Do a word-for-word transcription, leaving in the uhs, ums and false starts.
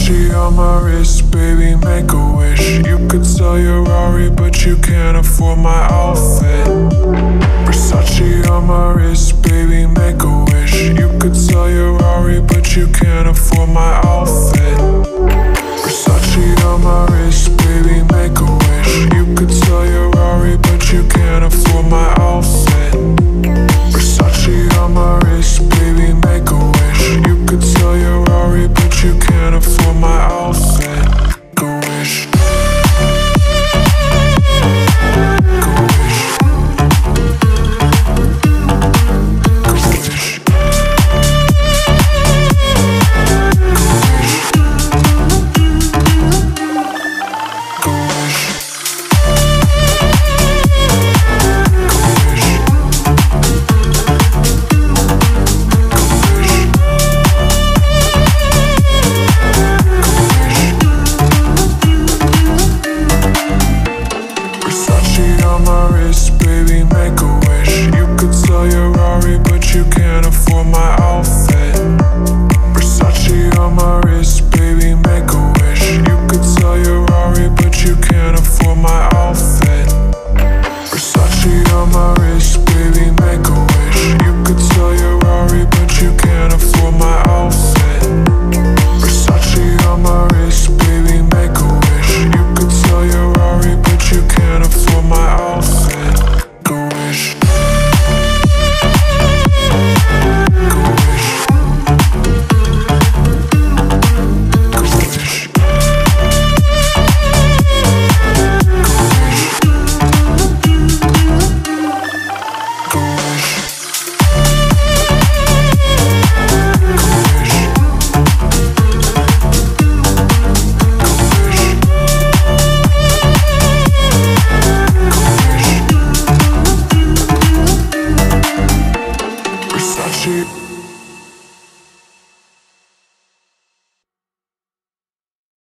Versace on my wrist, baby, make a wish. You could sell your Rari, but you can't afford my outfit. Versace on my wrist, baby, make a wish. You could sell your Rari, but you can't afford my